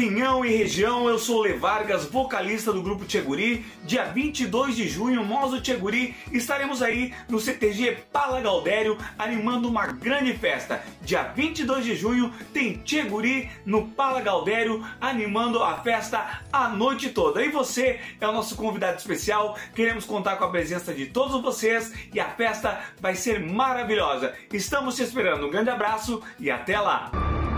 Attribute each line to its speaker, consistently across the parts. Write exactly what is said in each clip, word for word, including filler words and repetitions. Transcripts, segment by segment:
Speaker 1: Pinhão e região, eu sou o Lê Vargas, vocalista do grupo Tchê Guri. Dia vinte e dois de junho, nós do Tchê Guri estaremos aí no C T G Pala Galdério animando uma grande festa. Dia vinte e dois de junho tem Tchê Guri no Pala Galdério animando a festa a noite toda. E você é o nosso convidado especial, queremos contar com a presença de todos vocês e a festa vai ser maravilhosa. Estamos te esperando, um grande abraço e até lá!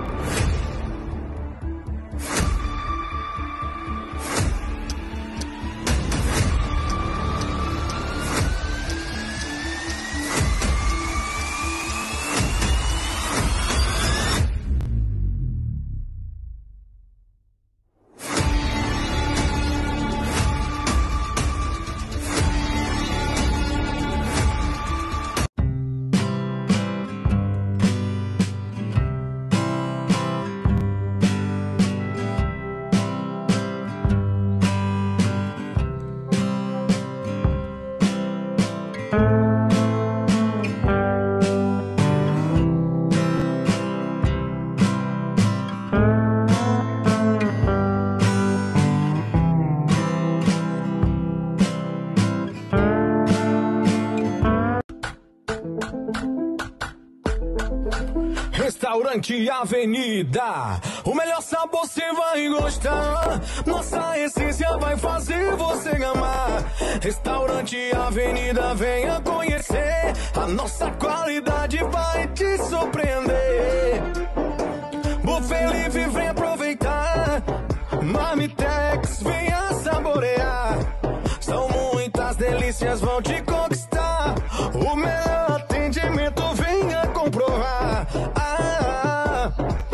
Speaker 2: Restaurante Avenida, o melhor sabor você vai gostar. Nossa essência vai fazer você amar. Restaurante Avenida, venha conhecer. A nossa qualidade vai te surpreender. Buffet livre, vem aproveitar. Marmitex, venha saborear. São muitas delícias, vão te conquistar. O melhor atendimento, venha comprovar. Ah,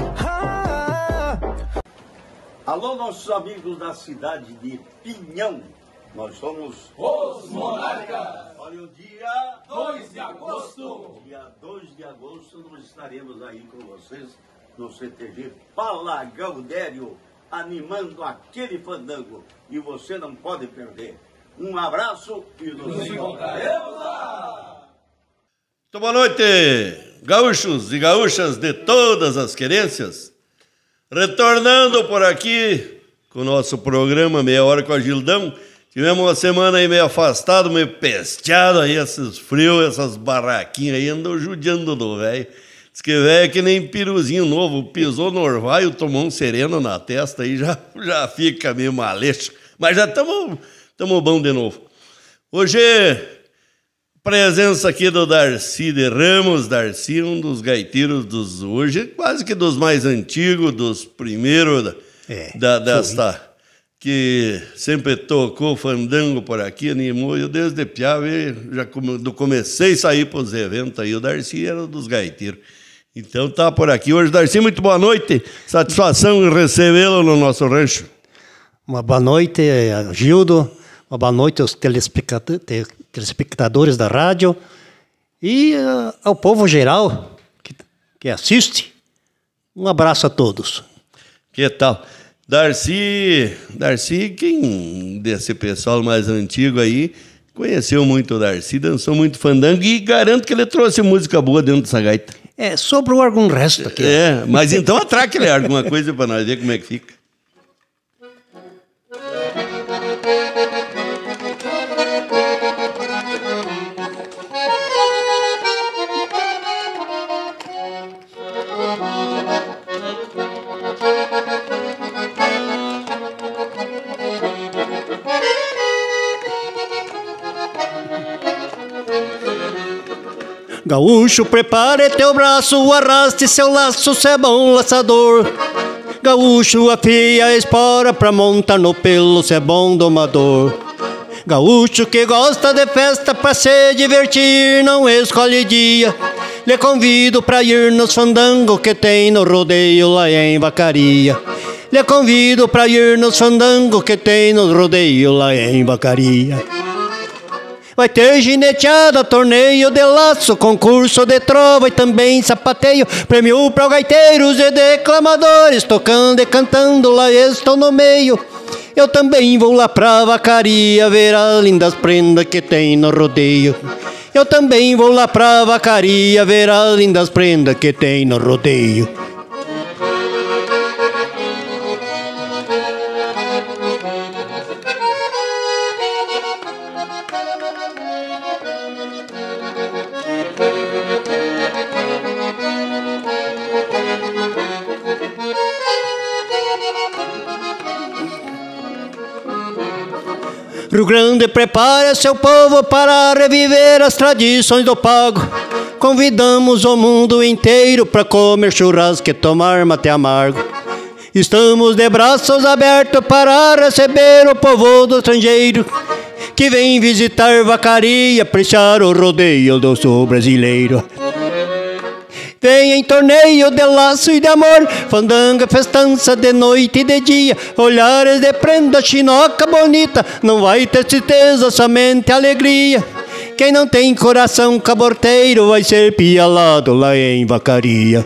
Speaker 2: ah, ah.
Speaker 3: Alô, nossos amigos da cidade de Pinhão. Nós somos
Speaker 4: os Monarcas.
Speaker 3: Olha o dia
Speaker 4: dois de agosto.
Speaker 3: Dia dois de agosto nós estaremos aí com vocês no C T G Pala Galdério, animando aquele fandango. E você não pode perder. Um abraço e nos, nos encontraremos lá.
Speaker 5: Então, boa noite, gaúchos e gaúchas de todas as querências. Retornando por aqui com o nosso programa Meia Hora com a Gildão. Tivemos uma semana aí meio afastado, meio pesteado aí, esses frios, essas barraquinhas aí, andou judiando do velho. Diz que velho é que nem piruzinho novo, pisou no orvalho, tomou um sereno na testa aí, já, já fica meio maleixo. Mas já estamos bom de novo. Hoje, presença aqui do Darcy de Ramos. Darcy, um dos gaiteiros dos hoje, quase que dos mais antigos, dos primeiros da, é, da, desta... que sempre tocou fandango por aqui, animou, eu desde piava, já come, do comecei a sair para os eventos aí, o Darcy era dos gaiteiros. Então tá por aqui hoje. Darcy, muito boa noite, satisfação em recebê-lo no nosso rancho.
Speaker 6: Uma boa noite, Gildo, uma boa noite aos telespectadores da rádio e uh, ao povo geral que, que assiste. Um abraço a todos.
Speaker 5: Que tal? Darcy, Darcy, quem desse pessoal mais antigo aí, conheceu muito o Darcy, dançou muito fandango e garanto que ele trouxe música boa dentro dessa gaita.
Speaker 6: É, sobrou algum resto aqui.
Speaker 5: É, mas então atraque-lhe alguma coisa para nós ver como é que fica.
Speaker 6: Gaúcho, prepare teu braço, arraste seu laço, cê é bom laçador. Gaúcho, afia a espora pra montar no pelo, cê é bom domador. Gaúcho que gosta de festa pra se divertir, não escolhe dia. Lhe convido pra ir nos fandangos que tem no rodeio lá em Vacaria. Lhe convido pra ir nos fandangos que tem no rodeio lá em Vacaria. Vai ter gineteada, torneio de laço, concurso de trova e também sapateio, prêmio para gaiteiros e declamadores, tocando e cantando, lá estou no meio. Eu também vou lá pra Vacaria ver as lindas prendas que tem no rodeio. Eu também vou lá pra Vacaria ver as lindas prendas que tem no rodeio. Rio Grande prepara seu povo para reviver as tradições do pago. Convidamos o mundo inteiro para comer churrasco e tomar mate amargo. Estamos de braços abertos para receber o povo do estrangeiro que vem visitar Vacaria, apreciar o rodeio do sul brasileiro. Vem em torneio de laço e de amor, fandanga, festança de noite e de dia, olhares de prenda, chinoca bonita, não vai ter tristeza, somente alegria. Quem não tem coração caborteiro vai ser pialado lá em Vacaria.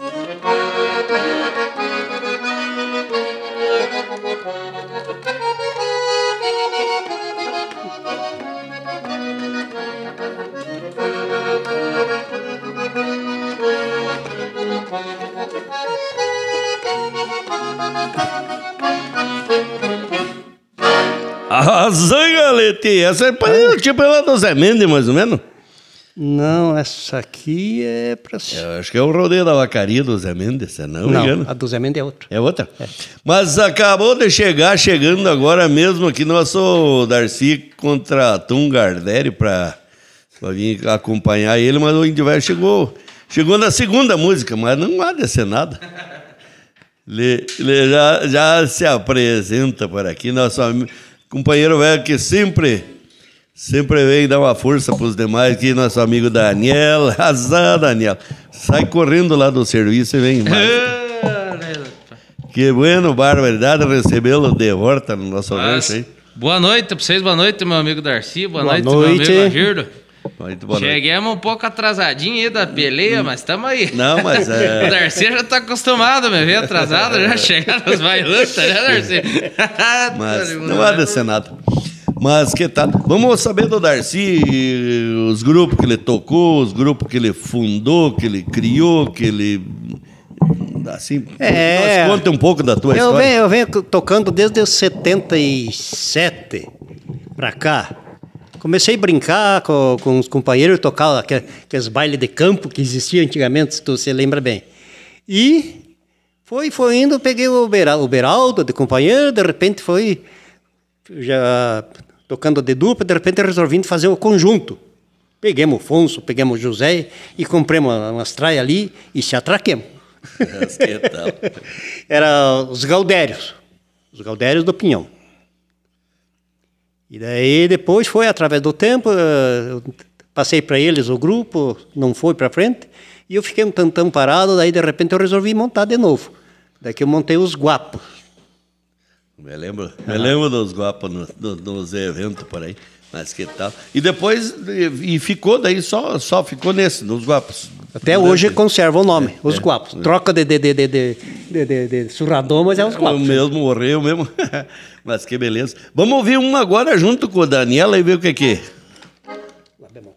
Speaker 5: Arrasou, Galete! Essa é, é tipo lá do Zé Mendes, mais ou menos?
Speaker 6: Não, essa aqui é pra...
Speaker 5: Eu acho que é o rodeio da Vacaria do Zé Mendes, se não me engano.
Speaker 6: Não, a do Zé Mendes é outra.
Speaker 5: É outra? É. Mas acabou de chegar, chegando agora mesmo aqui, nosso Darcy contratou um Gardério para vir acompanhar ele, mas o Indiver chegou, chegou na segunda música, mas não há de ser nada. Ele, ele já, já se apresenta por aqui, nosso amigo, companheiro velho que sempre, sempre vem dar uma força para os demais, aqui nosso amigo Daniel. Azar, Daniel. Sai correndo lá do serviço e vem mais. Que bueno, barbaridade, recebê-lo de volta no nosso rancho aí.
Speaker 7: Boa noite para vocês, boa noite, meu amigo Darcy, boa, boa noite,
Speaker 6: noite,
Speaker 7: meu amigo Agirdo.
Speaker 5: Muito boa noite.
Speaker 7: Cheguemos um pouco atrasadinho aí da peleia, mas estamos aí.
Speaker 5: Não, mas é...
Speaker 7: O Darcy já tá acostumado a me ver atrasado, já chegar nos bailantes, né, Darcy?
Speaker 5: Mas não vai descer nada. Mas que tal? Vamos saber do Darcy, os grupos que ele tocou, os grupos que ele fundou, que ele criou, que ele... Assim,
Speaker 6: é,
Speaker 5: conta um pouco da tua
Speaker 6: eu
Speaker 5: história.
Speaker 6: Venho, eu venho tocando desde os setenta e sete pra cá. Comecei a brincar com, com os companheiros, tocar aqueles, aqueles bailes de campo que existiam antigamente, se tu se lembra bem. E foi, foi indo, peguei o, Beraldo, o Beraldo de companheiro, de repente foi já tocando de dupla, de repente resolvi fazer o conjunto. Peguemos o Afonso, peguemos o José e compramos umas traias ali e se atraquemos. Era os Gaudérios, os Gaudérios do Pinhão. E daí depois foi, através do tempo, eu passei para eles o grupo, não foi para frente, e eu fiquei um tantão parado, daí de repente eu resolvi montar de novo. Daí que eu montei os Guapos.
Speaker 5: Me lembro, ah. me lembro dos Guapos no, no, nos eventos por aí, mas que tal. E depois, e ficou daí, só, só ficou nesse, nos Guapos.
Speaker 6: Até hoje conserva o nome, é, os é, Guapos. É. Troca de, de, de, de, de, de, de, de surrador, mas é os Guapos.
Speaker 5: O mesmo, morreu mesmo. Mas que beleza. Vamos ouvir uma agora junto com a Daniela e ver o que que é. Lá bemol.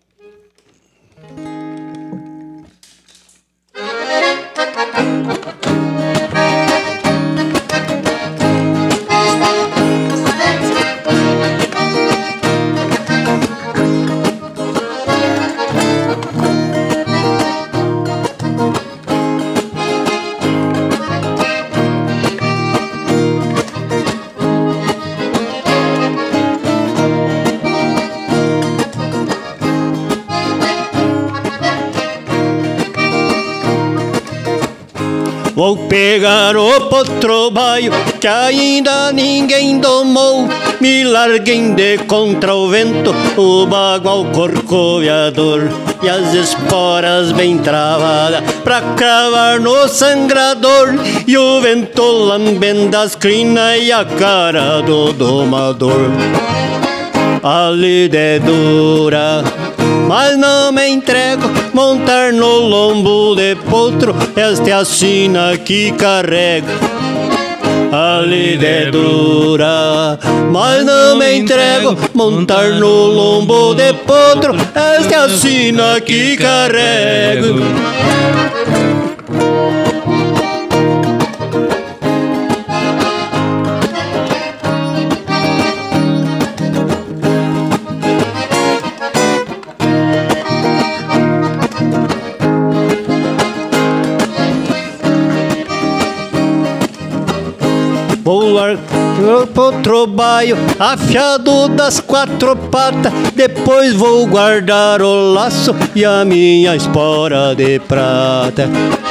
Speaker 6: Vou pegar o potro baio que ainda ninguém domou. Me larguem de contra o vento, o bagual corcoviador e as esporas bem travadas pra cravar no sangrador. E o vento lambendo as crinas e a cara do domador. A lida é dura, mas não me entrego. Montar no lombo de potro, esta é a sina que carrego. A lida é dura, mas não me entrego. Montar no lombo de potro, esta é a sina que carrego. Vou largo potro baio, afiado das quatro patas. Depois vou guardar o laço e a minha espora de prata.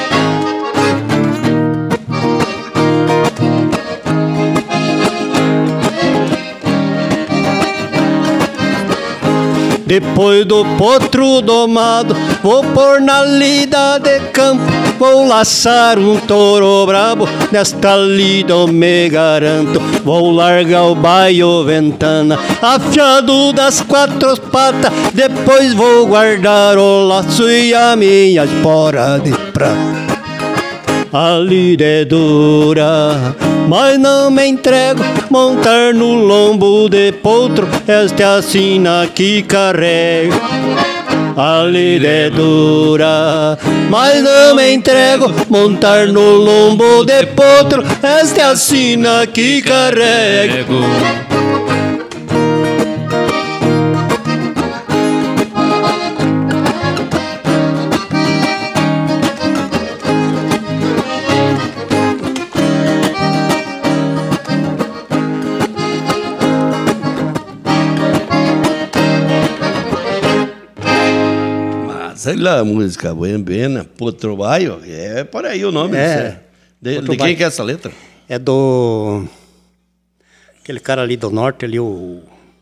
Speaker 6: Depois do potro domado, vou pôr na lida de campo. Vou laçar um touro brabo, nesta lida eu me garanto. Vou largar o baio ventana, afiado das quatro patas. Depois vou guardar o laço e a minha espora de prata. A lida é dura, mas não me entrego. Montar no lombo de potro, esta é a sina que carrego. A lida é dura, mas não me entrego. Montar no lombo de potro, esta é a sina que carrego.
Speaker 5: Sei lá, a música Buena, Potro Baio, é por aí o nome.
Speaker 6: É.
Speaker 5: De, de quem que é essa letra?
Speaker 6: É do... aquele cara ali do norte, ali, o...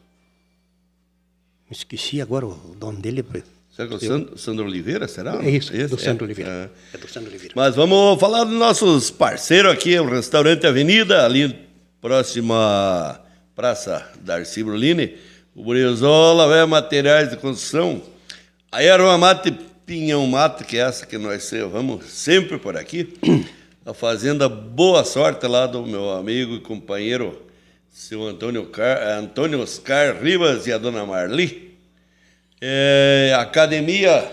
Speaker 6: esqueci agora o nome dele.
Speaker 5: Será que é o Sandro, Sandro Oliveira, será?
Speaker 6: É isso,
Speaker 5: Esse?
Speaker 6: do Sandro
Speaker 5: é.
Speaker 6: Oliveira.
Speaker 5: É.
Speaker 6: É do Sandro Oliveira.
Speaker 5: Mas vamos falar dos nossos parceiros aqui, o Restaurante Avenida, ali próxima Praça Darcy Brulini. O Brizola, Véia Materiais de Construção. A Erva Mate Pinhão Mate, que é essa que nós vamos sempre por aqui. A Fazenda Boa Sorte, lá do meu amigo e companheiro, seu Antônio, Car... Antônio Oscar Rivas e a dona Marli. É, a Academia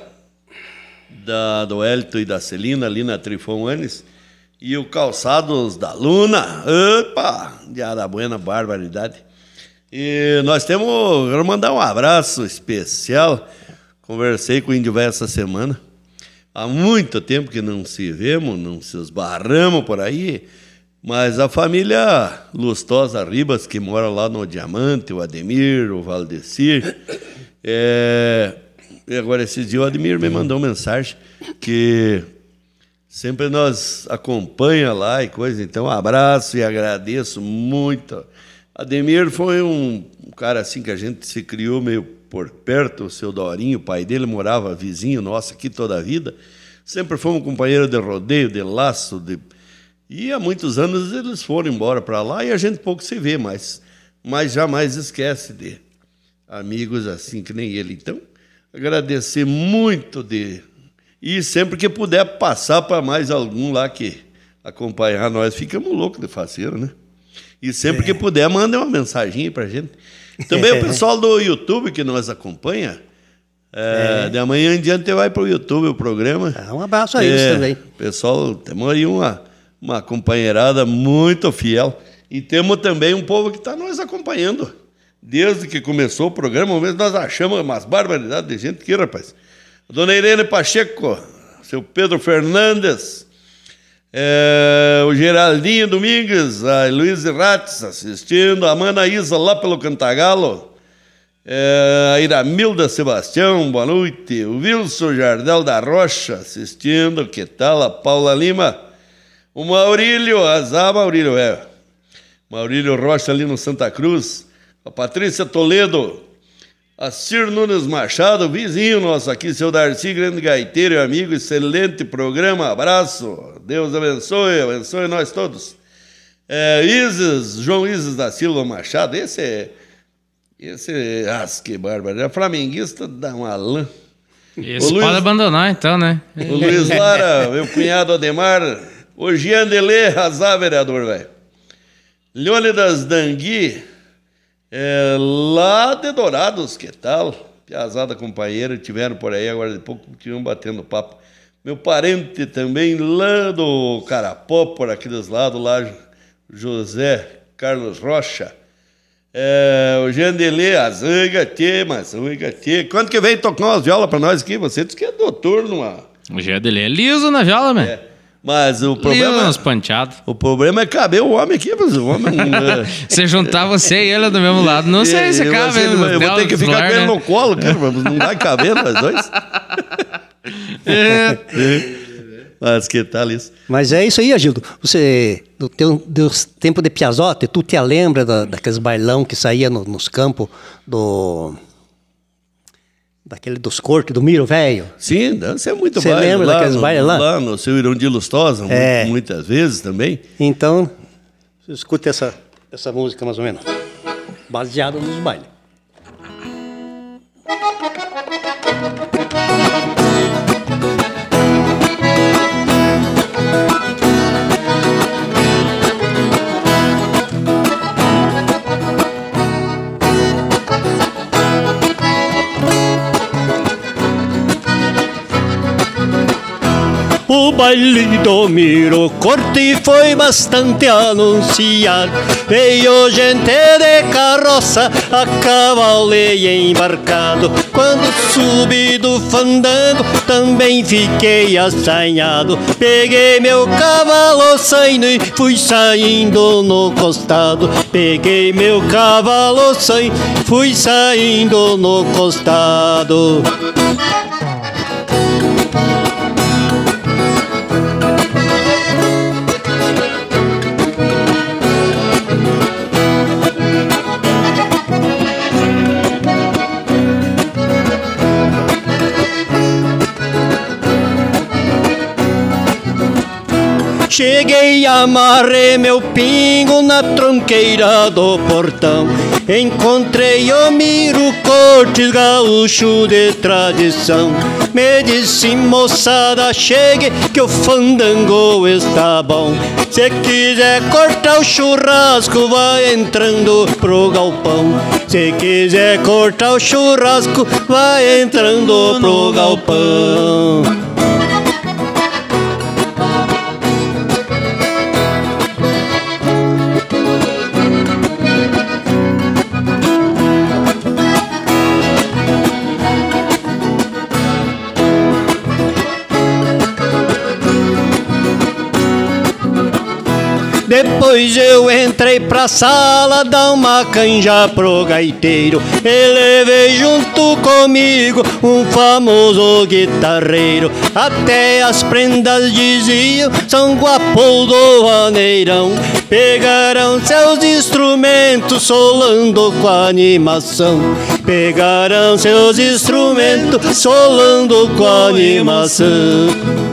Speaker 5: da, do Hélito e da Celina, ali na Trifão Anes. E o Calçados da Luna. Opa! Diada buena, barbaridade. E nós temos... Quero mandar um abraço especial. Conversei com o Índio Velho essa semana. Há muito tempo que não se vemos, não se esbarramos por aí. Mas a família Lustosa Ribas, que mora lá no Diamante, o Ademir, o Valdecir. É... E agora, esses dias, o Ademir me mandou uma mensagem que sempre nós acompanha lá e coisa. Então, um abraço e agradeço muito. Ademir foi um, um cara assim que a gente se criou meio por perto, o seu Dorinho, o pai dele morava vizinho nosso aqui toda a vida. Sempre fomos companheiros de rodeio, de laço, de... e há muitos anos eles foram embora para lá e a gente pouco se vê, mas, mas jamais esquece de amigos assim que nem ele. Então, agradecer muito de... E sempre que puder passar para mais algum lá que acompanhar nós, ficamos loucos de faceiro, né? E sempre é. que puder, manda uma mensaginha para a gente. Também o pessoal do YouTube que nos acompanha, é, é. de amanhã em diante vai para o YouTube o programa.
Speaker 6: Ah, um abraço a eles é, também.
Speaker 5: Pessoal, temos aí uma, uma companheirada muito fiel. E temos também um povo que está nos acompanhando. Desde que começou o programa, mesmo nós achamos umas barbaridades de gente aqui, rapaz. A dona Irene Pacheco, seu Pedro Fernandes, É, o Geraldinho Domingues, a Luiz Ratz assistindo, a Mana Isa lá pelo Cantagalo, é, a Iramilda Sebastião, boa noite, o Wilson Jardel da Rocha assistindo, que tal? A Paula Lima, o Maurílio, Azar Maurílio, é, Maurílio Rocha ali no Santa Cruz, a Patrícia Toledo, a Cir Nunes Machado, vizinho nosso aqui, seu Darcy, grande gaiteiro e amigo, excelente programa, abraço, Deus abençoe, abençoe nós todos. É, Isis, João Isis da Silva Machado, esse é, esse é, ah, que bárbaro, é flamenguista da uma lã.
Speaker 7: Esse Luiz, pode abandonar então, né?
Speaker 5: O Luiz Lara, meu cunhado Ademar, o Jean Delê, azar, vereador, velho. Leônidas Dangui, É, lá de Dourados, que tal? Piazada companheira, tiveram por aí, agora de pouco tinham batendo papo. Meu parente também lá do Carapó, por aqueles lados, lá José Carlos Rocha. É, o Jandelê, a Zanga, Tê, mas Zanga, Tê. Quando que vem tocar umas violas pra nós aqui? Você disse que é doutor numa...
Speaker 7: O Jandelê é liso na viola, mano. É.
Speaker 5: Mas o problema...
Speaker 7: uns panteados.
Speaker 5: O problema é caber o homem aqui, mas o homem...
Speaker 7: Você juntar você e ele do mesmo lado, não sei se
Speaker 5: eu,
Speaker 7: cabe.
Speaker 5: eu, eu vou ter que ficar
Speaker 7: celular,
Speaker 5: com ele
Speaker 7: né?
Speaker 5: no colo, cara, mas não vai caber nós dois.
Speaker 7: É.
Speaker 5: Mas que tal isso?
Speaker 6: Mas é isso aí, Agildo. Você, do teu do tempo de Piazote, tu te lembra da, daqueles bailão que saía no, nos campos do... Daquele dos cortes, do Miro Velho?
Speaker 5: Sim, dança é muito
Speaker 6: Você
Speaker 5: baile.
Speaker 6: lembra
Speaker 5: lá
Speaker 6: daqueles
Speaker 5: no,
Speaker 6: bailes lá?
Speaker 5: Lá no seu Irão de Lustosa,
Speaker 6: É.
Speaker 5: muitas vezes também.
Speaker 6: Então, escute essa, essa música mais ou menos. Baseada nos bailes. O baile do Miro Corte foi bastante anunciado. Veio gente de carroça, a cavalo e embarcado. Quando subi do fandango, também fiquei assanhado. Peguei meu cavalo saindo e fui saindo no costado. Peguei meu cavalo saindo, fui saindo no costado. Cheguei, amarrei meu pingo na tronqueira do portão. Encontrei o Miro Cortes, gaúcho de tradição. Me disse, moçada, chegue que o fandango está bom. Se quiser cortar o churrasco, vai entrando pro galpão. Se quiser cortar o churrasco, vai entrando pro galpão. Depois eu entrei pra sala dar uma canja pro gaiteiro. E levei junto comigo um famoso guitarreiro. Até as prendas diziam, São Guapo do Vaneirão. Pegaram seus instrumentos solando com animação. Pegaram seus instrumentos solando com animação.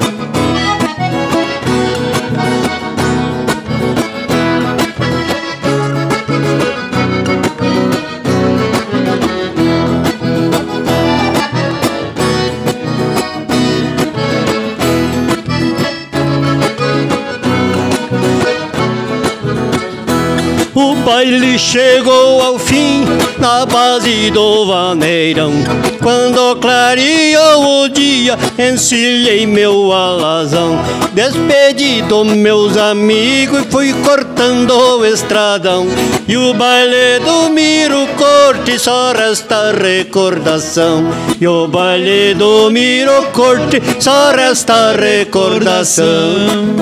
Speaker 6: O baile chegou ao fim na base do Vaneirão. Quando clareou o dia, encilhei meu alazão. Despedi dos meus amigos e fui cortando o estradão. E o baile do Miro Corte só resta recordação. E o baile do Miro Corte só resta recordação.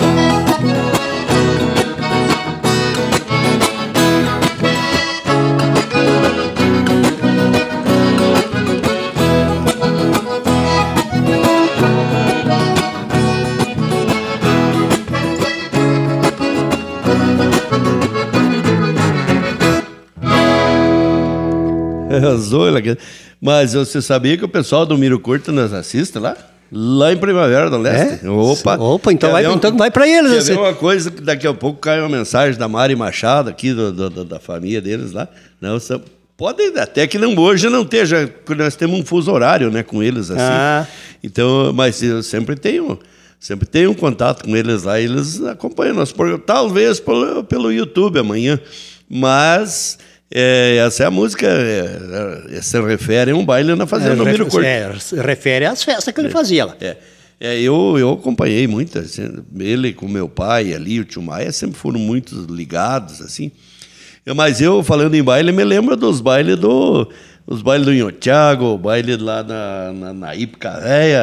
Speaker 5: Mas você sabia que o pessoal do Miro Corte nos assiste lá? Lá em Primavera do Leste.
Speaker 6: É?
Speaker 5: Opa!
Speaker 6: Opa, então vai,
Speaker 5: um,
Speaker 6: então vai pra eles.
Speaker 5: Quer
Speaker 6: Assim.
Speaker 5: ver uma coisa que daqui a pouco cai uma mensagem da Mari Machado aqui, do, do, do, da família deles lá. Não, são, pode até que não, hoje não esteja, porque nós temos um fuso horário, né, com eles assim.
Speaker 6: Ah.
Speaker 5: Então, mas eu sempre tenho, sempre tenho um contato com eles lá, eles acompanham nosso programa, talvez pelo, pelo YouTube amanhã, mas é, essa é a música, é, é, se refere a um baile na fazenda do Miro Corte.
Speaker 6: É, se refere às festas que ele fazia lá.
Speaker 5: É. É, eu, eu acompanhei muito, assim, ele com meu pai ali, o tio Maia, sempre foram muito ligados, assim. Mas eu, falando em baile, me lembro dos bailes do, os bailes do Inhotiago, o baile lá na, na, na Ipicaréia,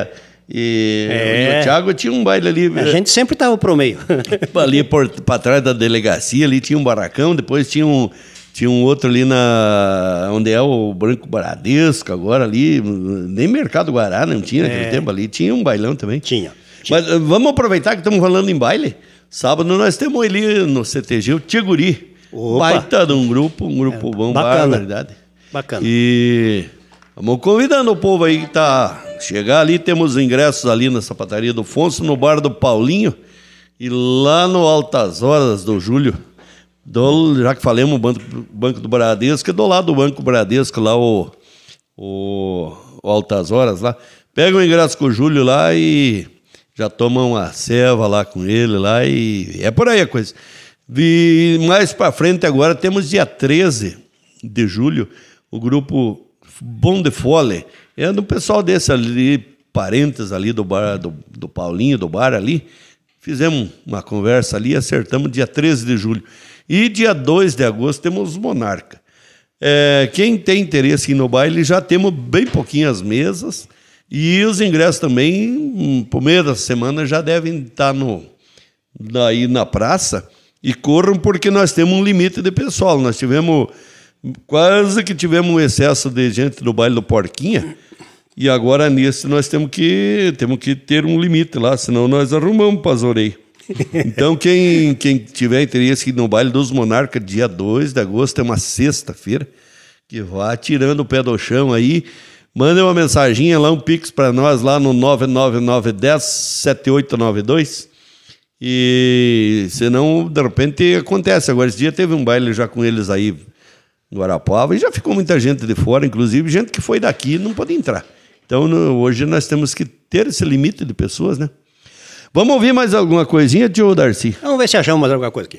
Speaker 5: E
Speaker 6: É.
Speaker 5: o Thiago tinha um baile ali.
Speaker 6: A gente sempre tava pro meio.
Speaker 5: Ali por, pra trás da delegacia, ali tinha um barracão, depois tinha um, tinha um outro ali na. Onde é o Banco Bradesco, agora ali. Nem Mercado Guará não tinha naquele
Speaker 6: É.
Speaker 5: tempo ali. Tinha um bailão também.
Speaker 6: Tinha.
Speaker 5: Mas uh, vamos aproveitar que estamos falando em baile. Sábado nós temos ali no C T G o Tcheguri.
Speaker 6: Opa.
Speaker 5: Baita de um grupo, um grupo bom,
Speaker 6: bacana.
Speaker 5: barbaridade.
Speaker 6: Bacana.
Speaker 5: E vamos convidando o povo aí que tá. Chegar ali, temos ingressos ali na sapataria do Afonso, no bar do Paulinho e lá no Altas Horas do Júlio. Do, já que falamos, o banco, banco do Bradesco, é do lado do Banco Bradesco, lá o, o, o Altas Horas lá. Pega o ingresso com o Júlio lá e já toma uma ceva lá com ele lá e é por aí a coisa. E mais pra frente agora temos dia treze de julho, o grupo Bom de Fole. É do pessoal desse ali, parentes ali do bar, do, do Paulinho, do bar ali. Fizemos uma conversa ali e acertamos dia treze de julho. E dia dois de agosto temos os Monarca. É, quem tem interesse em ir no baile, já temos bem pouquinhas mesas. E os ingressos também, por meio da semana, já devem estar no, aí na praça. E corram porque nós temos um limite de pessoal. Nós tivemos, quase que tivemos um excesso de gente no baile do Porquinha. E agora nesse nós temos que, temos que ter um limite lá, senão nós arrumamos para as orelhas. Então quem, quem tiver interesse no baile dos Monarcas, dia dois de agosto, é uma sexta-feira, que vá tirando o pé do chão aí. Manda uma mensaginha lá, um pix para nós lá no nove nove nove um zero sete oito nove dois. E senão, de repente, acontece. Agora, esse dia teve um baile já com eles aí no Guarapuava e já ficou muita gente de fora, inclusive gente que foi daqui não pode entrar. Então, no, hoje nós temos que ter esse limite de pessoas, né? Vamos ouvir mais alguma coisinha, tio Darcy?
Speaker 6: Vamos ver se achamos mais alguma coisa aqui.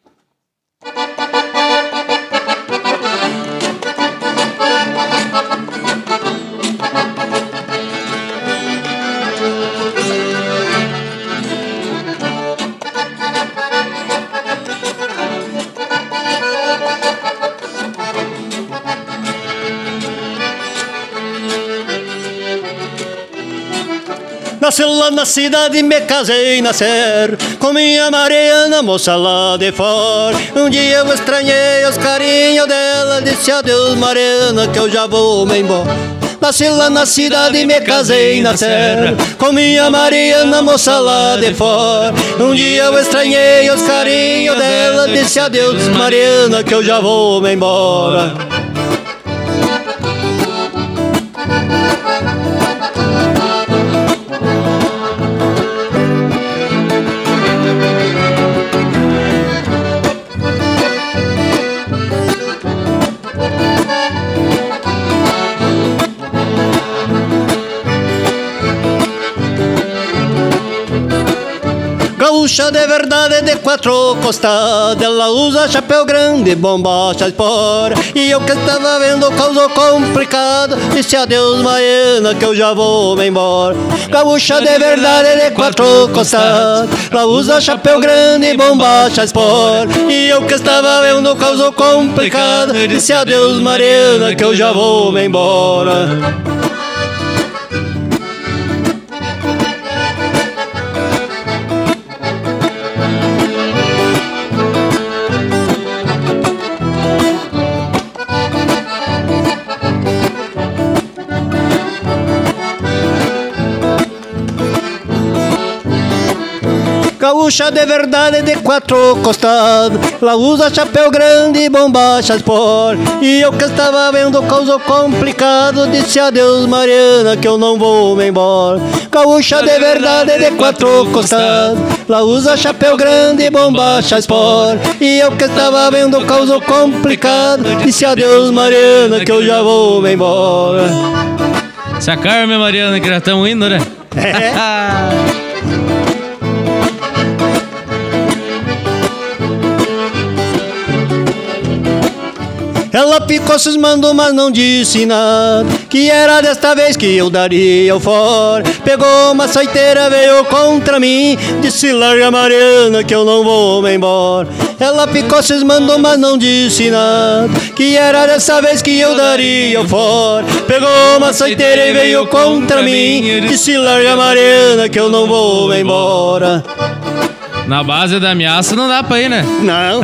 Speaker 6: Nasci lá na cidade, me casei na Ser, com minha Mariana, moça lá de fora. Um dia eu estranhei os carinhos dela, disse adeus Mariana, que eu já vou me embora. Nasci lá na cidade, me casei na Serra, com minha Mariana, moça lá de fora. Um dia eu estranhei os carinhos dela, disse adeus Mariana, que eu já vou me embora. Gaúcha de verdade, de quatro costadas, ela usa chapéu grande, bombacha espora. E eu que estava vendo causa complicada, disse adeus Mariana, que eu já vou me embora. Gaúcha de verdade, de quatro costadas, ela usa chapéu grande, bombacha espora. E eu que estava vendo causa complicada, disse adeus Mariana, que eu já vou me embora. Gaúcha de verdade, de quatro costados, ela usa chapéu grande e bombacha espora. E eu que estava vendo causa complicado, disse adeus Mariana, que eu não vou me embora. Gaúcha de verdade, de quatro costados, ela usa chapéu grande e bombacha espora. E eu que estava vendo causa complicado, disse adeus Mariana, que eu já vou me embora.
Speaker 7: Se a Carmen Mariana, que já estamos indo, né?
Speaker 6: É. Ela ficou cismando, mas não disse nada. que era desta vez que eu daria o fora. Pegou uma saiteira, veio contra mim, disse larga Mariana que eu não vou me embora. Ela ficou cismando, mas não disse nada, que era dessa vez que eu daria o fora. Pegou uma saiteira e veio contra mim, disse larga Mariana que eu não vou me embora.
Speaker 7: Na base da ameaça não dá pra ir, né?
Speaker 6: Não.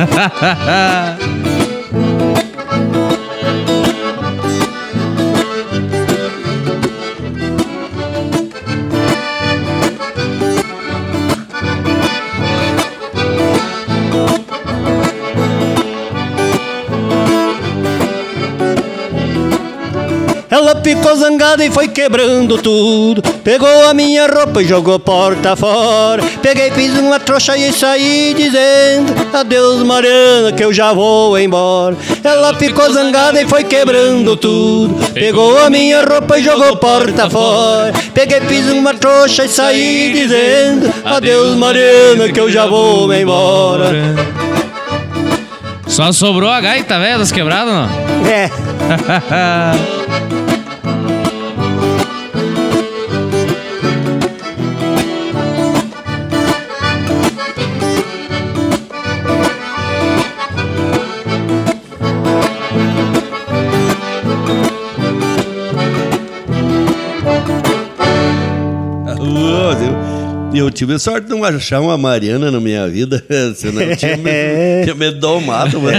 Speaker 6: Ela ficou zangada e foi quebrando tudo, pegou a minha roupa e jogou porta fora. Peguei, fiz uma trouxa e saí dizendo adeus Mariana que eu já vou embora. Ela ficou zangada e foi quebrando tudo, pegou a minha roupa e jogou porta fora. Peguei, fiz uma trouxa e saí dizendo adeus Mariana que eu já vou embora.
Speaker 7: Só sobrou a gaita, velho, das quebradas, não?
Speaker 6: É.
Speaker 5: Eu tive sorte de não achar uma Mariana na minha vida, senão eu tinha medo, tinha medo do mato. Mano.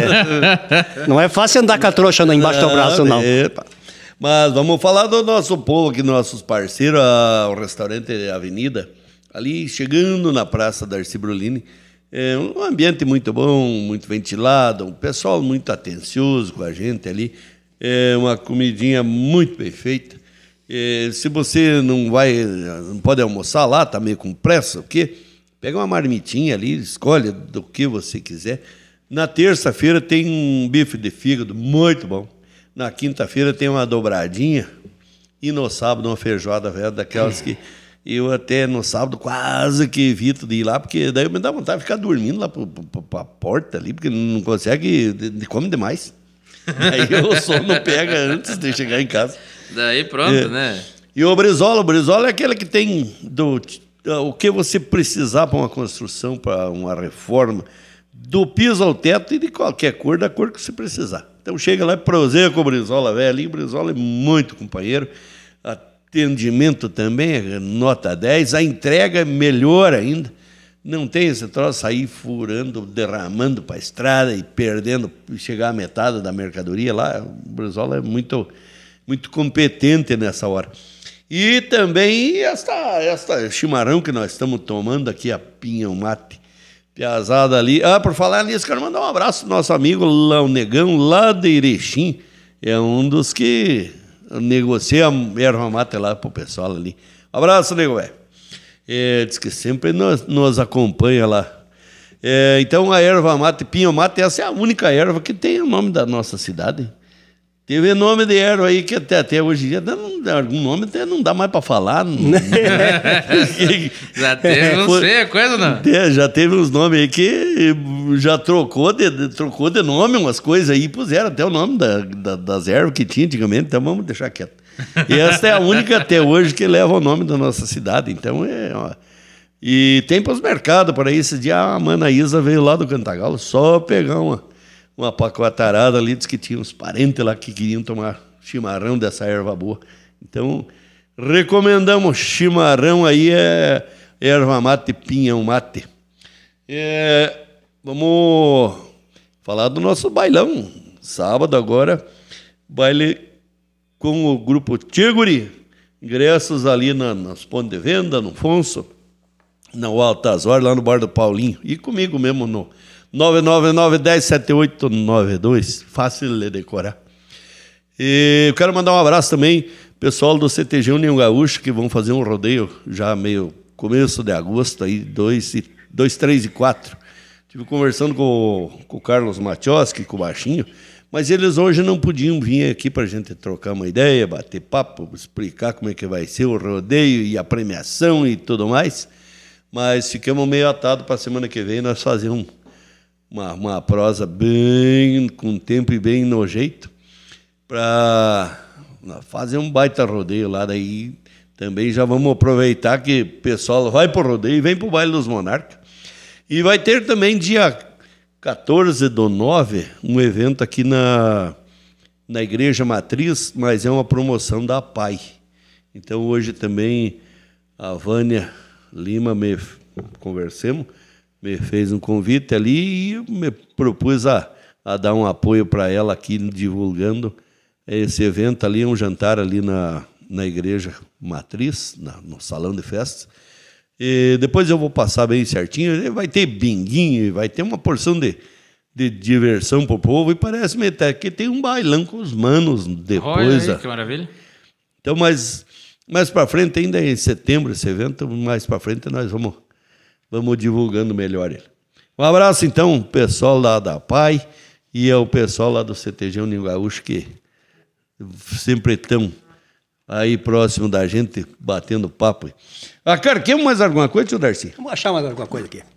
Speaker 6: Não é fácil andar com a trouxa embaixo do braço, não.
Speaker 5: Epa. Mas vamos falar do nosso povo aqui, nossos parceiros, o restaurante Avenida, ali chegando na Praça Darcy Brolini. É um ambiente muito bom, muito ventilado, um pessoal muito atencioso com a gente ali. É uma comidinha muito bem feita. É, se você não vai, não pode almoçar lá, tá meio com pressa, o quê? Pega uma marmitinha ali, escolhe do que você quiser. Na terça-feira tem um bife de fígado muito bom. Na quinta-feira tem uma dobradinha. E no sábado uma feijoada velha daquelas que eu até no sábado quase que evito de ir lá, porque daí me dá vontade de ficar dormindo lá para a porta ali, porque não consegue, come demais. Aí o sono pega antes de chegar em casa.
Speaker 7: Daí pronto, é. né?
Speaker 5: E o Brizola, o Brizola é aquele que tem do, o que você precisar para uma construção, para uma reforma, do piso ao teto e de qualquer cor, da cor que você precisar. Então chega lá e proseia com o Brizola, velho. O Brizola é muito companheiro. Atendimento também é nota dez. A entrega é melhor ainda. Não tem esse troço aí furando, derramando para a estrada e perdendo, chegar a metade da mercadoria lá. O Brizola é muito... muito competente nessa hora. E também esta, esta chimarrão que nós estamos tomando aqui, a Pinha, o mate, piazada ali. Ah, por falar nisso, quero mandar um abraço ao nosso amigo lá, o Negão, lá de Erechim. É um dos que negocia a erva mate lá pro pessoal ali. Um abraço, Nego, velho. É, diz que sempre nos, nos acompanha lá. É, então, a erva mate, Pinha, o mate, essa é a única erva que tem o nome da nossa cidade. Teve nome de erva aí que até, até hoje em dia não, algum nome até não dá mais para falar.
Speaker 7: Já teve, não sei, a coisa não.
Speaker 5: É, já teve uns nomes aí que já trocou de, trocou de nome umas coisas aí, puseram até o nome da, da, das ervas que tinha antigamente, então vamos deixar quieto. E essa é a única até hoje que leva o nome da nossa cidade, então é... Ó, e tem para os mercados, por aí, esse dia a Mana Isa veio lá do Cantagalo, só pegar uma... uma pacotarada ali, diz que tinha uns parentes lá que queriam tomar chimarrão dessa erva boa. Então, recomendamos chimarrão aí, é erva mate, pinhão mate. É, vamos falar do nosso bailão. Sábado agora, baile com o grupo Tcheguri. Ingressos ali na, nas pontos de venda, no Fonso, na Altazor, lá no bar do Paulinho. E comigo mesmo no nove nove nove, um zero sete oito nove dois, fácil de decorar. E eu quero mandar um abraço também pessoal do C T G União Gaúcha, que vão fazer um rodeio já meio começo de agosto, aí, dois, três e quatro. Estive conversando com, com o Carlos Matioski, com o Baixinho, mas eles hoje não podiam vir aqui para a gente trocar uma ideia, bater papo, explicar como é que vai ser o rodeio e a premiação e tudo mais, mas ficamos meio atados para a semana que vem nós fazemos um Uma, uma prosa bem com tempo e bem no jeito, para fazer um baita rodeio lá, daí também já vamos aproveitar que o pessoal vai pro rodeio e vem pro baile dos Monarcas. E vai ter também dia quatorze do nove um evento aqui na, na Igreja Matriz, mas é uma promoção da P A I. Então hoje também a Vânia Lima, me conversemos, me fez um convite ali e me propus a, a dar um apoio para ela aqui divulgando esse evento ali, um jantar ali na, na Igreja Matriz, na, no salão de festas. E depois eu vou passar bem certinho, vai ter binguinho, vai ter uma porção de, de diversão pro povo, e parece-me até que tem um bailão com os manos depois.
Speaker 7: Olha aí, que maravilha.
Speaker 5: Então, mas mais para frente, ainda em setembro, esse evento, mais para frente nós vamos, vamos divulgando melhor ele. Um abraço, então, pessoal lá da P A I e ao pessoal lá do C T G União Gaúcho, que sempre estão aí próximo da gente, batendo papo. Ah, cara, quer mais alguma coisa, tio Darcy?
Speaker 6: Vamos achar mais alguma coisa aqui.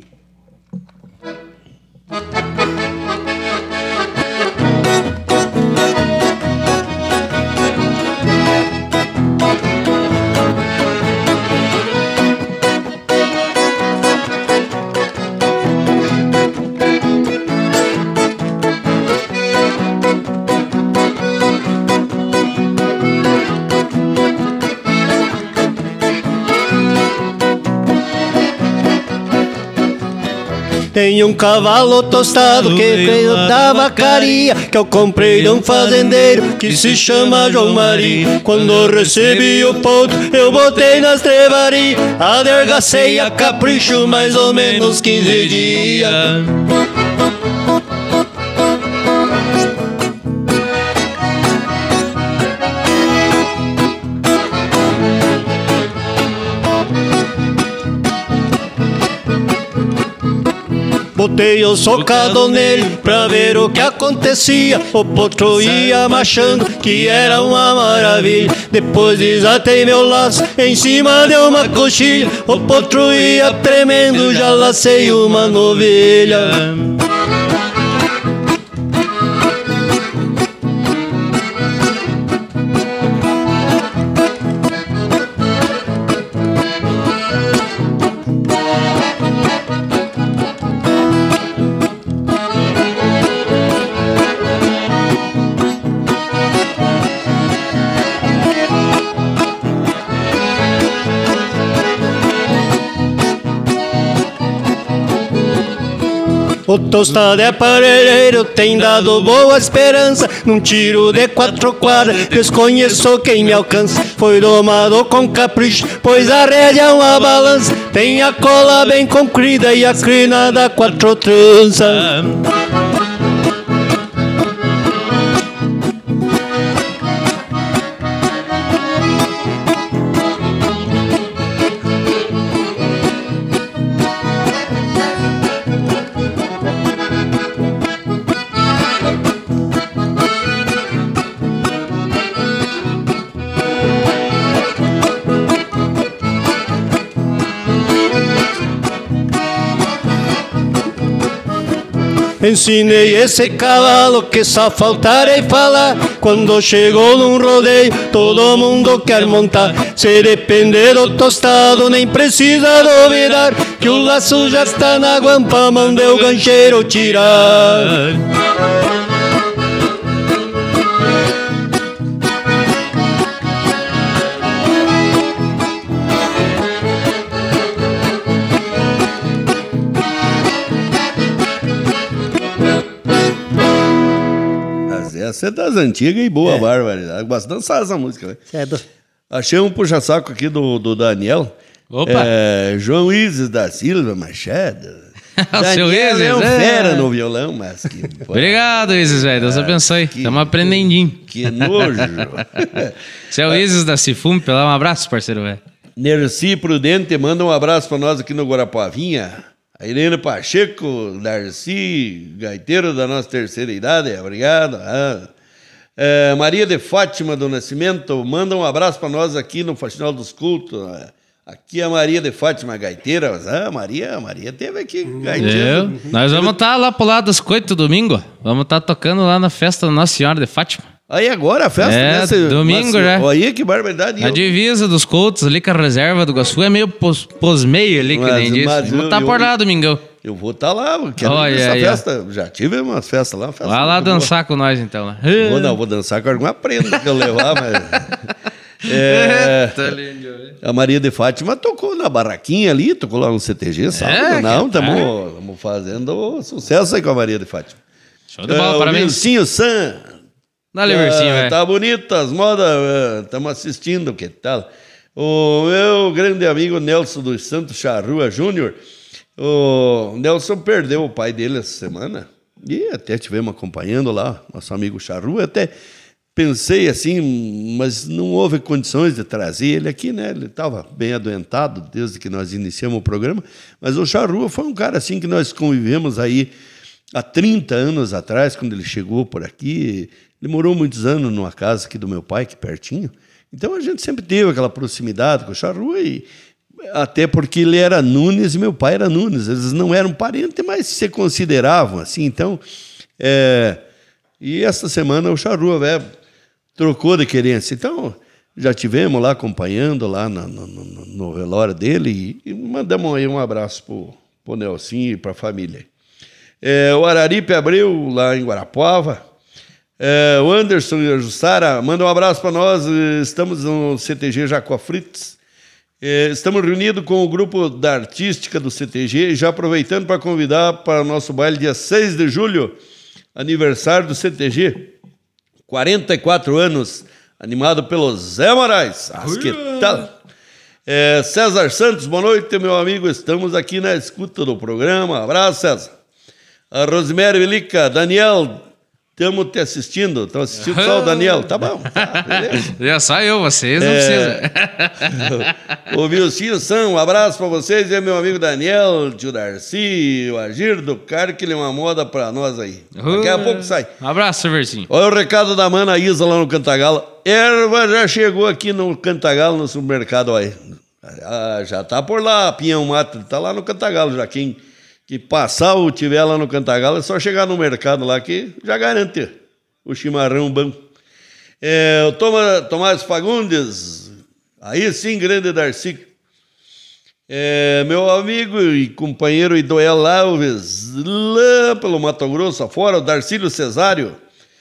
Speaker 6: Tem um cavalo tostado que veio da vacaria, que eu comprei de um fazendeiro que se chama João Maria. Quando recebi o ponto, eu botei nas trevarias, adelgacei a capricho mais ou menos quinze dias. Botei o socado nele pra ver o que acontecia. O potro ia marchando, que era uma maravilha. Depois desatei meu laço em cima de uma coxilha. O potro ia tremendo, já lacei uma novilha. O tostado é parelheiro, tem dado boa esperança. Num tiro de quatro quadras, desconheço quem me alcança. Foi domado com capricho, pois a rédea é uma balança. Tem a cola bem comprida e a crina da quatro tranças. Ensinei esse cavalo que só faltarei falar. Quando chegou num rodeio, todo mundo quer montar. Se depender do tostado, nem precisa duvidar, que o laço já está na guampa, mandei o gancheiro tirar.
Speaker 5: Essa é das antigas e boa,
Speaker 6: É.
Speaker 5: barbaridade. Gosto de dançar essa música, né?
Speaker 6: Certo.
Speaker 5: Achei um puxa-saco aqui do, do Daniel.
Speaker 7: Opa!
Speaker 5: É, João Isis da Silva Machado.
Speaker 7: O seu
Speaker 5: Daniel
Speaker 7: Isis,
Speaker 5: é um
Speaker 7: é.
Speaker 5: fera no violão, mas que...
Speaker 7: Obrigado, Isis, velho. Deus abençoe.
Speaker 5: que-
Speaker 7: Estamos aprendendinho.
Speaker 5: Que nojo.
Speaker 7: Seu Isis da Cifume, pela um abraço, parceiro, velho.
Speaker 5: Nerci Prudente manda um abraço para nós aqui no Guarapuavinha. A Irene Pacheco, Darcy, gaiteiro da nossa terceira idade, obrigado. Ah. É, Maria de Fátima do Nascimento, manda um abraço para nós aqui no Faxinal dos Cultos. Aqui é a Maria de Fátima, gaiteira. Ah, Maria, Maria teve aqui gaiteira.
Speaker 7: Eu? Nós vamos estar lá pro lado das coitas domingo. Vamos estar tocando lá na festa da Nossa Senhora de Fátima.
Speaker 5: Aí agora a festa,
Speaker 7: É,
Speaker 5: né? Cê-
Speaker 7: domingo
Speaker 5: mas,
Speaker 7: já.
Speaker 5: Olha que barbaridade.
Speaker 7: A
Speaker 5: Eu-
Speaker 7: divisa dos Coutos ali com a reserva do Iguaçu é meio pos, pós-meio ali, que
Speaker 5: Mas-
Speaker 7: nem disse.
Speaker 5: mas
Speaker 7: Vou
Speaker 5: eu-
Speaker 7: estar por
Speaker 5: eu-
Speaker 7: lá domingão.
Speaker 5: Eu vou estar lá, eu quero
Speaker 7: Olha
Speaker 5: ir nessa
Speaker 7: aí, ó.
Speaker 5: festa. Já tive umas festas lá. Festa
Speaker 7: Vai lá
Speaker 5: muito boa.
Speaker 7: dançar com nós então. Lá.
Speaker 5: Vou, não, vou dançar com alguma prenda que eu levar, mas... É,
Speaker 7: Tá lindo, velho.
Speaker 5: a Maria de Fátima tocou na barraquinha ali, tocou lá no C T G, sabe?
Speaker 7: É,
Speaker 5: não,
Speaker 7: que
Speaker 5: estamos fazendo sucesso aí com a Maria de Fátima.
Speaker 7: Show de bola,
Speaker 5: É,
Speaker 7: parabéns.
Speaker 5: O Vilcinho San.
Speaker 7: Dá-lhe, Versinho,
Speaker 5: Ah,
Speaker 7: velho.
Speaker 5: Tá bonito as modas, estamos assistindo, que tal? O meu grande amigo Nelson dos Santos Charrua Júnior, o Nelson perdeu o pai dele essa semana, e até tivemos acompanhando lá, nosso amigo Charrua, até pensei assim, mas não houve condições de trazer ele aqui, né? Ele estava bem adoentado desde que nós iniciamos o programa, mas o Charrua foi um cara assim que nós convivemos aí há trinta anos atrás, quando ele chegou por aqui. Ele morou muitos anos numa casa aqui do meu pai, aqui pertinho. Então a gente sempre teve aquela proximidade com o Charrua, e até porque ele era Nunes e meu pai era Nunes. Eles não eram parentes, mas se consideravam assim. Então, é... e essa semana o Charrua, velho, trocou de querência. Então, já tivemos lá acompanhando lá no, no, no, no velório dele, e, e mandamos aí um abraço pro, pro Nelsinho e para a família. É, o Araripe Abreu, lá em Guarapuava. É, o Anderson e a Jussara, manda um abraço para nós. Estamos no C T G Jacó Fritz. É, estamos reunidos com o grupo da artística do C T G, e já aproveitando para convidar para o nosso baile dia seis de julho, aniversário do C T G. quarenta e quatro anos, animado pelo Zé Moraes. As que tal? É, César Santos, boa noite, meu amigo. Estamos aqui na escuta do programa. Abraço, César. A Rosemary Velica, Daniel, estamos te assistindo. Estão assistindo só o Daniel. Tá bom. Tá, beleza.
Speaker 7: É só eu, vocês não
Speaker 5: É.
Speaker 7: precisam.
Speaker 5: O Vilcinho Sam, um abraço para vocês. E meu amigo Daniel, tio Darcy, o Agir do Carque, uma moda para nós aí. Daqui a pouco sai.
Speaker 7: Um abraço, Versinho.
Speaker 5: Olha o recado da mana Isa lá no Cantagalo. Erva já chegou aqui no Cantagalo, no supermercado aí. Ah, já tá por lá, Pinhão Mato, tá lá no Cantagalo já. Quem que passar ou tiver lá no Cantagalo é só chegar no mercado lá que já garante o chimarrão bom. É, o Toma, Tomás Fagundes, aí sim, grande Darcy. É, meu amigo e companheiro Idoel Alves, lá pelo Mato Grosso afora, o Darcílio Cesário.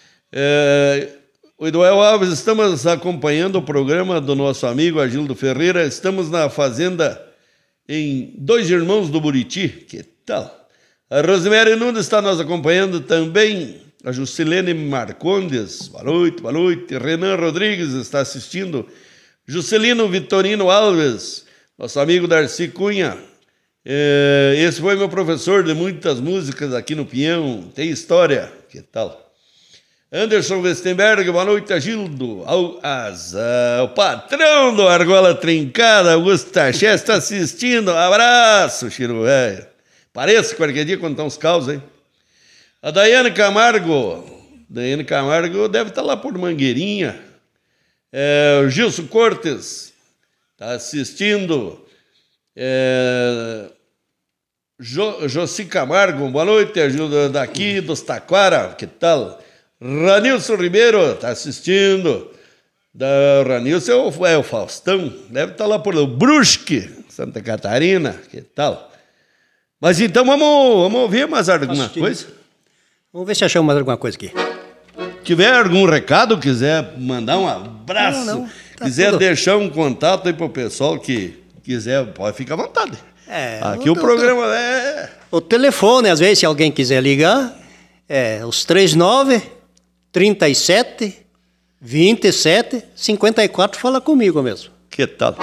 Speaker 5: É, o Idoel Alves, estamos acompanhando o programa do nosso amigo Agildo Ferreira. Estamos na fazenda em Dois Irmãos do Buriti. Que tal? A Rosemary Nunes está nos acompanhando também. A Juscelene Marcondes, boa noite, boa noite. Renan Rodrigues está assistindo. Juscelino Vitorino Alves, nosso amigo Darcy Cunha. É, esse foi meu professor de muitas músicas aqui no Pinhão. Tem história. Que tal? Anderson Westenberg, boa noite, Agildo. Ao, as, ah, o patrão do Argola Trincada, Augusto Taché, está assistindo. Abraço, Chiro velho. Parece qualquer dia contar uns caos, hein? A Daiane Camargo. Daiane Camargo deve estar lá por Mangueirinha. É, o Gilson Cortes está assistindo. É, jo, Josi Camargo, boa noite, Agildo, daqui dos Taquara, que tal? Ranilson Ribeiro está assistindo. Da Ranilson é o, é o Faustão, deve estar lá por Brusque, Santa Catarina, que tal? Mas então vamos, vamos ouvir mais alguma coisa?
Speaker 6: Vamos ver se achamos mais alguma coisa aqui.
Speaker 5: Tiver algum recado, quiser mandar um abraço,
Speaker 6: Não, não, tá
Speaker 5: quiser
Speaker 6: tudo.
Speaker 5: deixar um contato aí pro pessoal que quiser, pode ficar à vontade.
Speaker 6: É,
Speaker 5: Aqui
Speaker 6: eu
Speaker 5: o
Speaker 6: tô-
Speaker 5: programa é...
Speaker 6: O telefone, às vezes, se alguém quiser ligar, é os trinta e nove, trinta e sete, vinte e sete, cinquenta e quatro, fala comigo mesmo.
Speaker 5: Que tal?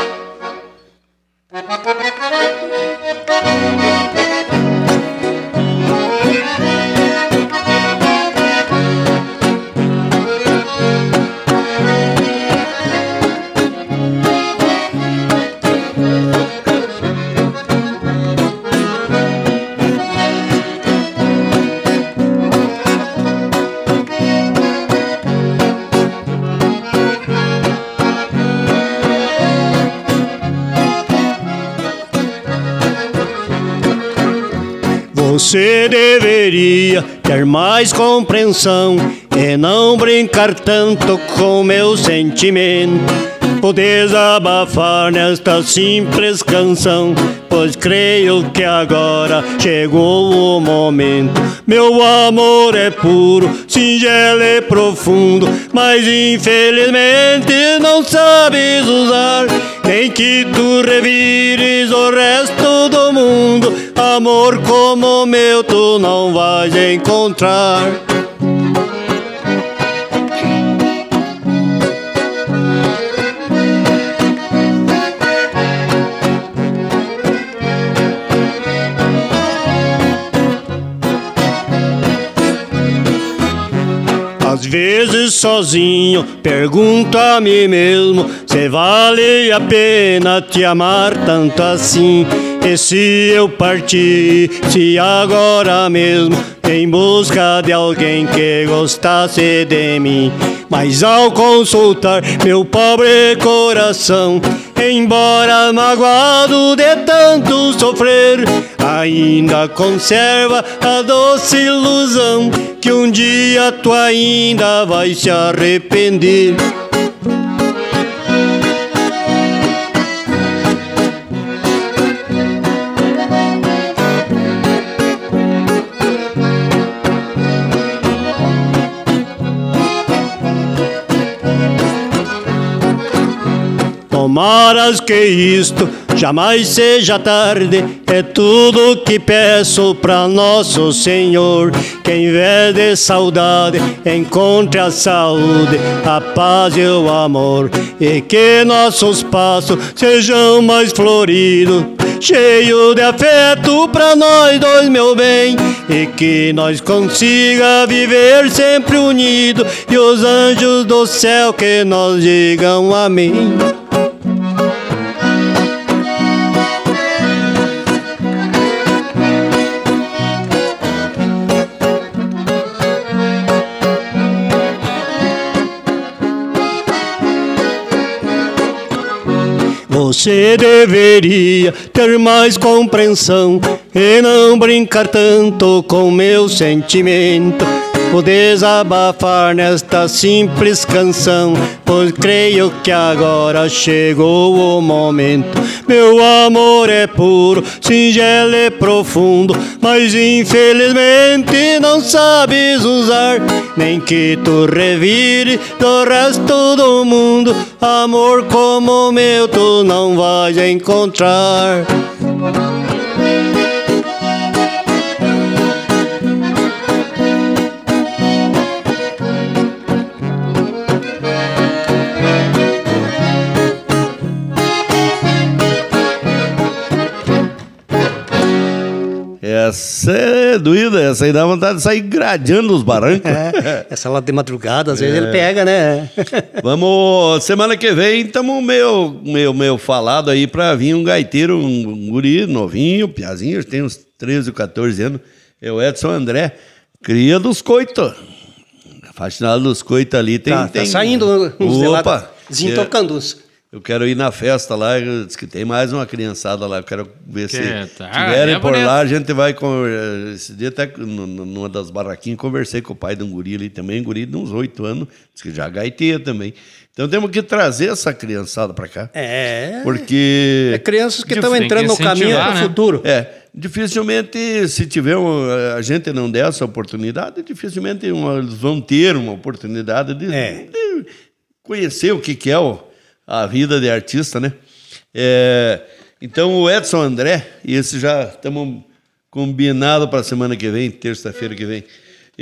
Speaker 6: Você deveria ter mais compreensão e não brincar tanto com meu sentimento. Vou desabafar nesta simples canção, pois creio que agora chegou o momento. Meu amor é puro, singelo e profundo, mas infelizmente não sabes usar. Nem que tu revires o resto do mundo, amor como o meu tu não vais encontrar. Às vezes sozinho pergunto a mim mesmo se vale a pena te amar tanto assim. E se eu partir, se agora mesmo, em busca de alguém que gostasse de mim. Mas ao consultar meu pobre coração, embora magoado de tanto sofrer, ainda conserva a doce ilusão que um dia tu ainda vai se arrepender. Tomaras que isto jamais seja tarde, é tudo que peço pra nosso Senhor. Que em vez de saudade encontre a saúde, a paz e o amor, e que nossos passos sejam mais floridos, cheio de afeto pra nós dois, meu bem, e que nós consiga viver sempre unidos, e os anjos do céu que nos digam amém. Você deveria ter mais compreensão e não brincar tanto com meu sentimento. Vou desabafar nesta simples canção, pois creio que agora chegou o momento. Meu amor é puro, singelo e profundo, mas infelizmente não sabes usar. Nem que tu revire do resto do mundo, amor como o meu tu não vais encontrar.
Speaker 5: Essa é doída, essa aí dá vontade de sair gradeando os barrancos.
Speaker 6: É, essa lá de madrugada, às vezes é. Ele pega, né?
Speaker 5: Vamos, semana que vem, estamos meio, meio, meio falado aí pra vir um gaiteiro, um guri novinho, piazinho, tem uns treze, quatorze anos, é o Edson André, cria dos coitos. Faxinado dos coitos ali tem...
Speaker 6: Tá,
Speaker 5: tem...
Speaker 6: tá saindo uns
Speaker 5: Opa!
Speaker 6: Zinho tocando uns.
Speaker 5: Eu quero ir na festa lá, diz que tem mais uma criançada lá, eu quero ver que se
Speaker 7: tá,
Speaker 5: tiverem
Speaker 7: é
Speaker 5: por
Speaker 7: bonito.
Speaker 5: lá, a gente vai... Esse dia até numa das barraquinhas, conversei com o pai de um guri ali também, um guri de uns oito anos, diz que já gaiteia também. Então temos que trazer essa criançada para cá.
Speaker 6: É.
Speaker 5: Porque...
Speaker 6: É crianças que
Speaker 7: Tem
Speaker 6: estão
Speaker 7: que
Speaker 6: entrando no caminho
Speaker 7: incentivar,
Speaker 6: do
Speaker 7: né?
Speaker 6: futuro.
Speaker 5: É, dificilmente, se tiver um, a gente não der essa oportunidade, dificilmente uma, eles vão ter uma oportunidade de,
Speaker 6: É.
Speaker 5: de conhecer o que, que é o, a vida de artista, né? É, então, o Edson André, e esse já estamos combinado para a semana que vem, terça-feira que vem.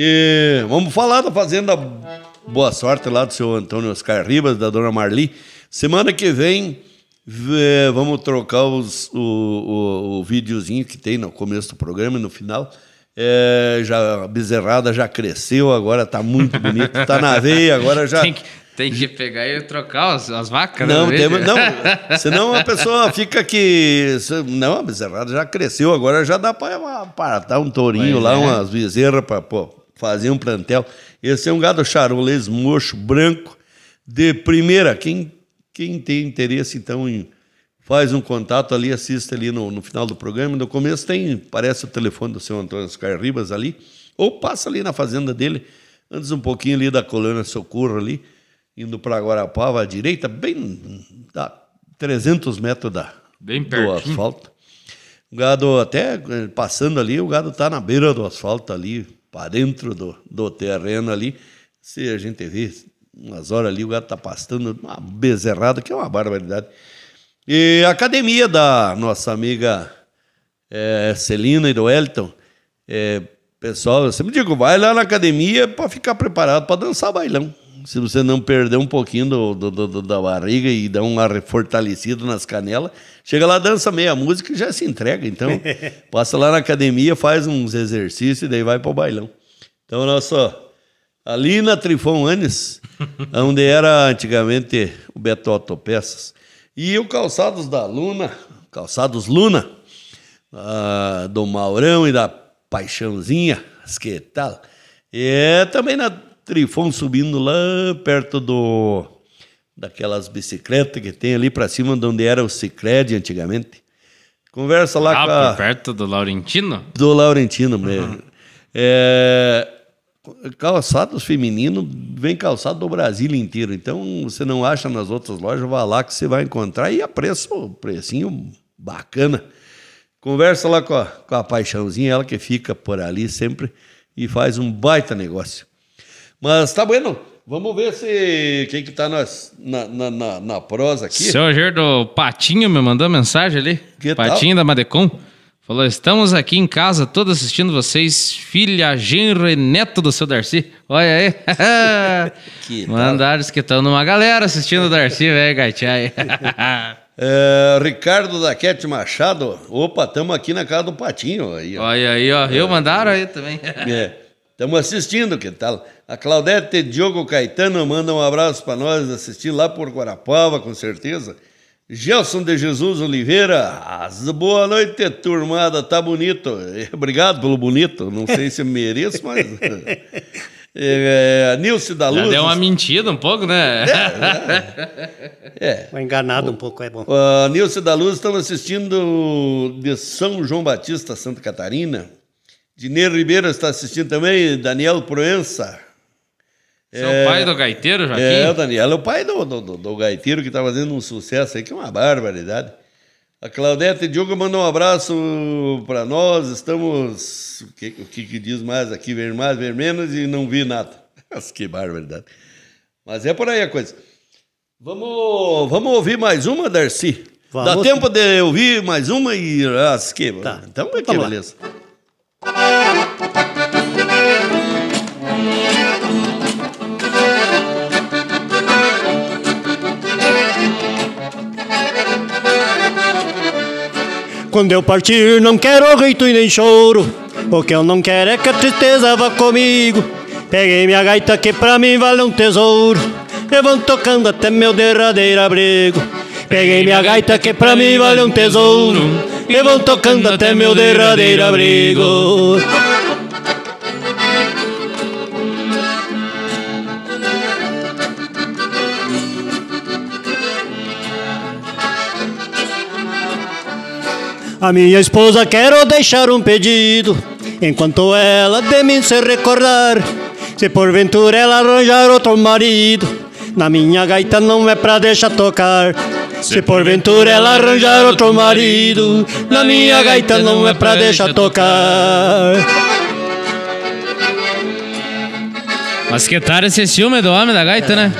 Speaker 5: E vamos falar da Fazenda Boa Sorte lá do seu Antônio Oscar Ribas, da dona Marli. Semana que vem... É, vamos trocar os, o, o, o videozinho que tem no começo do programa e no final. É, já, a bezerrada já cresceu, agora tá muito bonito, tá na veia, agora já...
Speaker 7: Tem que, tem que pegar e trocar as, as vacas,
Speaker 5: Não,
Speaker 7: né?
Speaker 5: tem, não, senão a pessoa fica que... Não, a bezerrada já cresceu, agora já dá para apartar um tourinho
Speaker 7: Pois
Speaker 5: lá,
Speaker 7: é.
Speaker 5: umas bezerras para fazer um plantel. Esse é um gado charolês mocho, branco, de primeira. Quem... Quem tem interesse, então, em faz um contato ali, assiste ali no, no final do programa. No começo tem, parece o telefone do seu Antônio Oscar Ribas ali, ou passa ali na fazenda dele, antes um pouquinho ali da Colônia Socorro ali, indo para Guarapava à direita, bem a trezentos metros da,
Speaker 7: Bem
Speaker 5: do
Speaker 7: pertinho.
Speaker 5: asfalto. O gado até passando ali, o gado tá na beira do asfalto ali, para dentro do, do terreno ali. Se a gente vê umas horas ali, o gado tá pastando uma bezerrada, que é uma barbaridade. E a academia da nossa amiga é, Celina e do Wellington, é, pessoal, eu sempre digo, vai lá na academia para ficar preparado para dançar bailão. Se você não perder um pouquinho do, do, do, da barriga e dar uma fortalecida nas canelas, chega lá, dança meia música e já se entrega. Então, passa lá na academia, faz uns exercícios e daí vai para o bailão. Então, nossa, ali na Trifão Anes, onde era antigamente o Beto Autopeças, e o Calçados da Luna, Calçados Luna, ah, do Maurão e da Paixãozinha, que tal? E também na Trifão subindo lá perto do daquelas bicicletas que tem ali para cima de onde era o Sicredi antigamente. Conversa lá
Speaker 7: ah,
Speaker 5: com a...
Speaker 7: por perto do Laurentino?
Speaker 5: Do Laurentino mesmo. Uhum. É... Calçados feminino, vem calçado do Brasil inteiro. Então, você não acha nas outras lojas, vá lá que você vai encontrar e a preço, precinho bacana. Conversa lá com a, com a Paixãozinha, ela que fica por ali sempre e faz um baita negócio. Mas tá bueno, vamos ver se quem que tá nas, na, na, na, na prosa aqui.
Speaker 7: Seu Gerdo Patinho me mandou mensagem ali.
Speaker 5: Que
Speaker 7: Patinho
Speaker 5: tal?
Speaker 7: da Madecom. Falou, estamos aqui em casa, todos assistindo vocês, filha, genro e neto do seu Darcy. Olha aí.
Speaker 5: Que
Speaker 7: mandaram que estão numa galera assistindo o Darcy, velho, Gaitai.
Speaker 5: é, Ricardo da Quete Machado. Opa, estamos aqui na casa do Patinho. Aí, ó.
Speaker 7: Olha aí, ó. Eu
Speaker 5: é,
Speaker 7: mandaram aí também.
Speaker 5: É. Estamos assistindo, que tal? A Claudete Diogo Caetano manda um abraço para nós, assistir lá por Guarapava, com certeza. Gelson de Jesus Oliveira, boa noite, turmada, tá bonito. Obrigado pelo bonito, não sei se mereço, mas... é, Nilce da Luz...
Speaker 7: Já deu uma mentira um pouco, né?
Speaker 5: É.
Speaker 6: é. Enganado um pouco, é bom.
Speaker 5: A Nilce da Luz, estamos assistindo de São João Batista, Santa Catarina. Dinheiro Ribeiro está assistindo também, Daniel Proença.
Speaker 7: Seu é, pai do gaiteiro, Joaquim?
Speaker 5: É, o Daniel é o pai do, do, do, do gaiteiro que está fazendo um sucesso aí, que é uma barbaridade. A Claudete Diogo manda um abraço para nós, estamos... O que, o que, que diz mais aqui? Ver mais, ver menos e não vi nada. Que barbaridade. Mas é por aí a coisa. Vamos, vamos ouvir mais uma, Darcy? Vamos. Dá tempo de ouvir mais uma e... Ah, que... Tá. Então é que beleza.
Speaker 6: Quando eu partir não quero grito e nem choro, o que eu não quero é que a tristeza vá comigo. Peguei minha gaita que pra mim vale um tesouro, eu vou tocando até meu derradeiro abrigo. Peguei minha gaita que pra mim vale um tesouro, e vão tocando até meu derradeiro abrigo. A minha esposa quero deixar um pedido, enquanto ela de mim se recordar. Se porventura ela arranjar outro marido, na minha gaita não é pra deixar tocar. Se porventura ela arranjar outro marido, na minha gaita não é pra deixar tocar.
Speaker 7: Mas que tal esse ciúme do homem da gaita, né?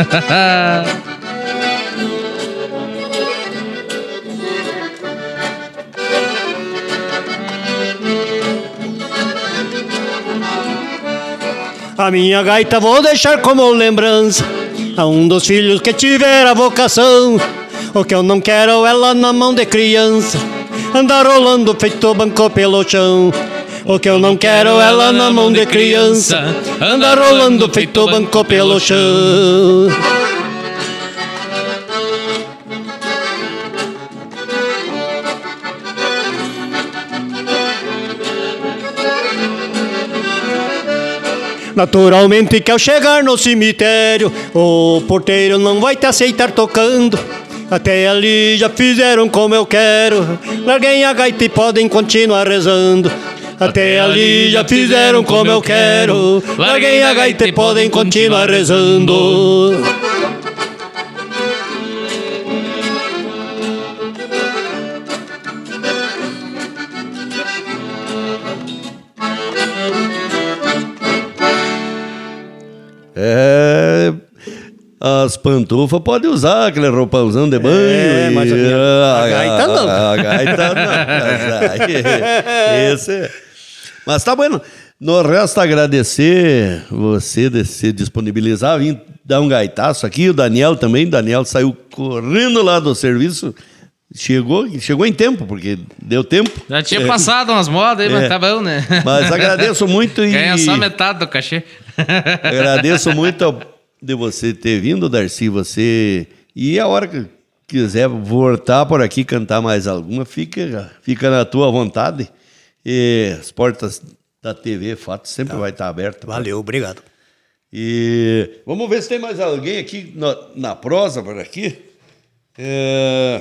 Speaker 6: A minha gaita vou deixar como lembrança a um dos filhos que tiver a vocação. O que eu não quero é lá na mão de criança andar rolando feito banco pelo chão. O que eu não quero é lá na mão de criança andar rolando feito banco pelo chão. Naturalmente que ao chegar no cemitério, o porteiro não vai te aceitar tocando. Até ali já fizeram como eu quero, larguem a gaita e podem continuar rezando. Até ali já fizeram como eu quero. Larguei a gaita e podem continuar rezando.
Speaker 5: É... As pantufas podem usar aquele roupãozão de banho.
Speaker 6: É,
Speaker 5: e...
Speaker 6: mas a, minha... a gaita não.
Speaker 5: A, a gaita não. Esse é. Mas tá bueno. Nos resta agradecer você de se disponibilizar, vir dar um gaitaço aqui. O Daniel também. O Daniel saiu correndo lá do serviço. Chegou, chegou em tempo, porque deu tempo.
Speaker 7: Já tinha é. passado umas modas aí, mas
Speaker 5: é.
Speaker 7: tá bom, né?
Speaker 5: Mas agradeço muito e...
Speaker 7: Ganha só metade do cachê.
Speaker 5: Agradeço muito de você ter vindo, Darcy. Você... E a hora que quiser voltar por aqui, cantar mais alguma, fica, fica na tua vontade. E as portas da T V Fato sempre tá. vai estar abertas.
Speaker 6: Valeu, obrigado.
Speaker 5: E vamos ver se tem mais alguém aqui na, na prosa por aqui. É...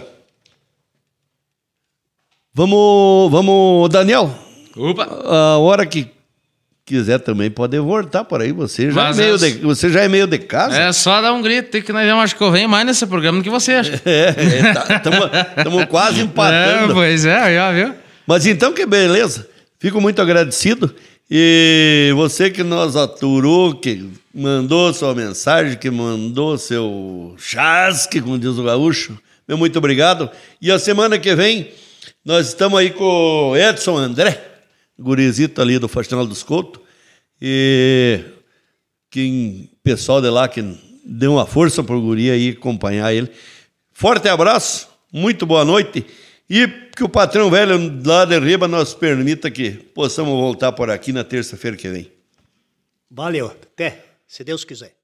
Speaker 5: Vamos, vamos, Daniel.
Speaker 7: Opa.
Speaker 5: A hora que quiser também pode voltar por aí. Você já, é meio, de, você já é meio de casa.
Speaker 7: É só dar um grito, tem que nós vamos, acho que eu venho mais nesse programa do que você acha.
Speaker 5: É, estamos quase empatando.
Speaker 7: É, pois é, já viu?
Speaker 5: Mas então que beleza. Fico muito agradecido. E você que nos aturou, que mandou sua mensagem, que mandou seu chasque, como diz o gaúcho, meu muito obrigado. E a semana que vem nós estamos aí com o Edson André, gurizito ali do Faxinal dos Coutos, e quem pessoal de lá que deu uma força pro guri aí acompanhar ele. Forte abraço, muito boa noite, e que o patrão velho lá de Riba nos permita que possamos voltar por aqui na terça-feira que vem.
Speaker 6: Valeu, até, se Deus quiser.